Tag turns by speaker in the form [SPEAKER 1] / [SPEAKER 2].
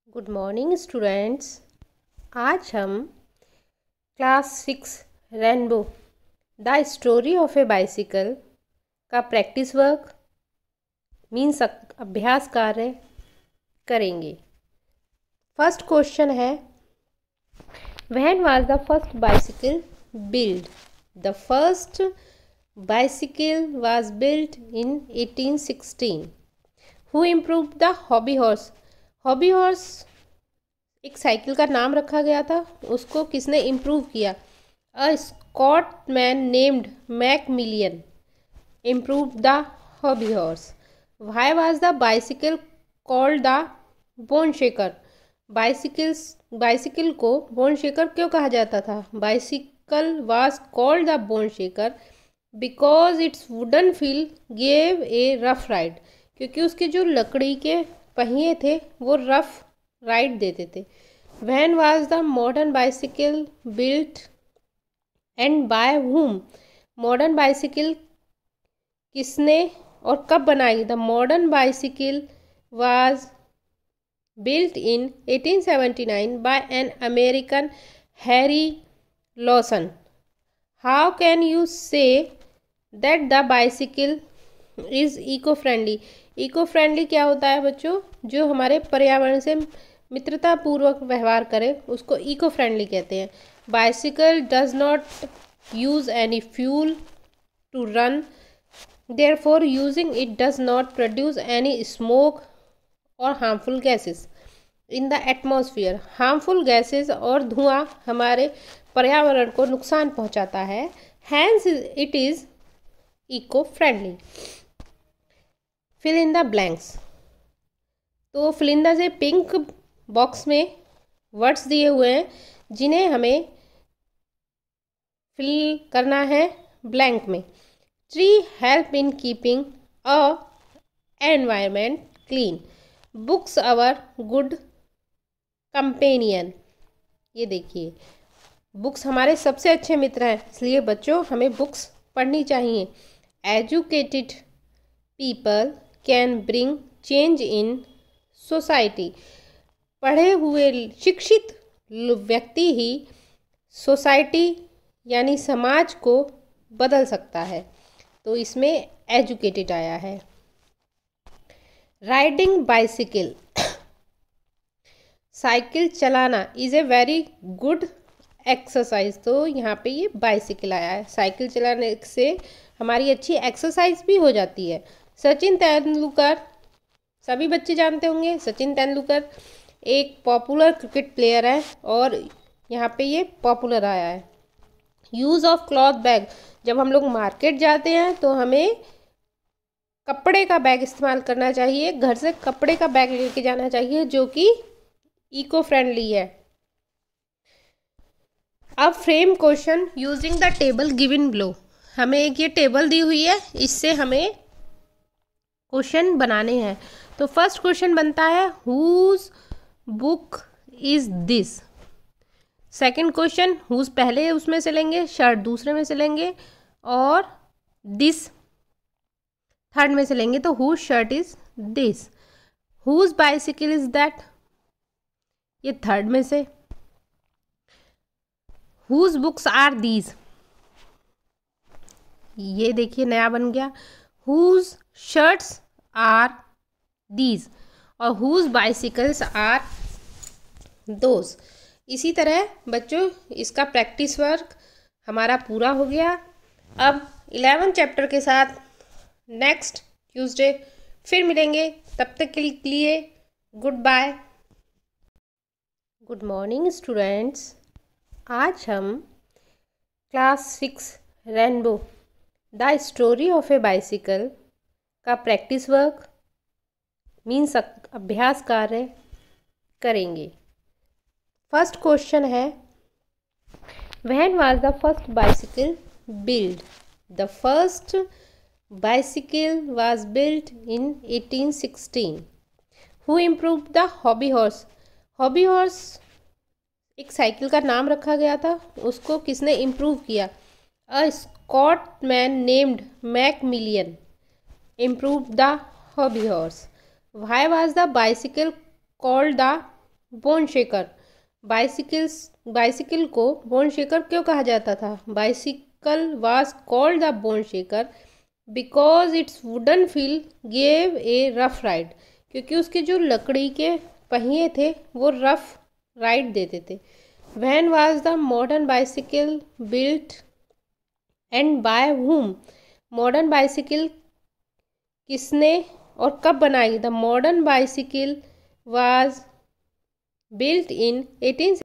[SPEAKER 1] Good morning students. आज हम class 6 rainbow the story of a bicycle का practice work means अभ्यास कार्य करेंगे। फर्स्ट क्वेश्चन है, when was the first bicycle build? The first bicycle was built in 1816. Who improved the hobby horse? Hobby horse एक cycle का नाम रखा गया था, उसको किसने इम्प्रूव किया? A Scot man named Macmillan improve the hobby horse. Why was the bicycle called the bone shaker? Bicycle को बोन शेकर क्यों कहा जाता था? Bicycle was called the bone shaker because its wooden wheel gave a rough ride, क्योंकि उसके जो लकड़ी के पहिए थे वो रफ राइड देते थे। When was the modern bicycle built and by whom? Modern bicycle किसने और कब बनाई? The modern bicycle was built in 1879 by an American Harry Lawson. How can you say that the bicycle is eco friendly? Eco friendly क्या होता है बच्चों? जो हमारे पर्यावरण से मित्रतापूर्वक व्यवहार करे उसको इको फ्रेंडली कहते हैं। Bicycle does not use any fuel to run, therefore using it does not produce any smoke और harmful gases in the atmosphere. Harmful gases और धुआं हमारे पर्यावरण को नुकसान पहुंचाता है, hence it is eco friendly. Fill in the blanks. तो फिल इन द से पिंक बॉक्स में वर्ड्स दिए हुए हैं जिन्हें हमें फिल करना है ब्लैंक में। Tree help in keeping a environment clean, books our good companion. ये देखिए, बुक्स हमारे सबसे अच्छे मित्र हैं, इसलिए बच्चों हमें बुक्स पढ़नी चाहिए। Educated people can bring change in society. पढ़े हुए शिक्षित व्यक्ति ही सोसाइटी यानी समाज को बदल सकता है, तो इसमें एजुकेटेड आया है। राइडिंग बाइसिकल, साइकिल चलाना is a very good exercise. तो यहाँ पे ये बाइसिकल आया है। साइकिल चलाने से हमारी अच्छी एक्सरसाइज भी हो जाती है। सचिन तेंदुलकर, सभी बच्चे जानते होंगे, सचिन तेंदुलकर एक पॉपुलर क्रिकेट प्लेयर है और यहाँ पे ये पॉपुलर आया है। यूज़ ऑफ क्लॉथ बैग, जब हम लोग मार्केट जाते हैं तो हमें कपड़े का बैग इस्तेमाल करना चाहिए, घर से कपड़े का बैग लेके जाना चाहिए जो कि इको फ्रेंडली है। अब frame question using the table given below. हमें एक ये टेबल दी हुई है, इससे हमें क्वेश्चन बनाने हैं। तो फर्स्ट क्वेश्चन बनता है, whose book is this? Second question, whose पहले उसमें से लेंगे, शर्ट दूसरे में से लेंगे और दिस थर्ड में से लेंगे, तो whose shirt is this? Whose bicycle is that? ये थर्ड में से। Whose books are these? ये देखिए नया बन गया। Whose shirts are these? और हुज बाइसिकल्स आर दोज? इसी तरह बच्चों इसका प्रैक्टिस वर्क हमारा पूरा हो गया। अब 11 चैप्टर के साथ नेक्स्ट ट्यूसडे फिर मिलेंगे, तब तक के लिए good bye. Good morning students. आज हम class 6 rainbow the story of a bicycle का प्रैक्टिस वर्क मीन्स अभ्यास कार्य करेंगे। फर्स्ट क्वेश्चन है, when was the first bicycle build? The first bicycle was built in 1816. Who improved the hobby horse? Hobby horse एक cycle का नाम रखा गया था, उसको किसने इम्प्रूव किया? A Scot man named Macmillan improve the hobby horse. Why was the bicycle called the bone shaker. Bicycle को बोन शेकर क्यों कहा जाता था? Bicycle was called the bone shaker because its wooden wheel gave a rough ride, क्योंकि उसके जो लकड़ी के पहिए थे वो रफ राइड देते थे। When was the modern bicycle built and by whom? Modern bicycle किसने और कब बनाई? The modern bicycle was built in 18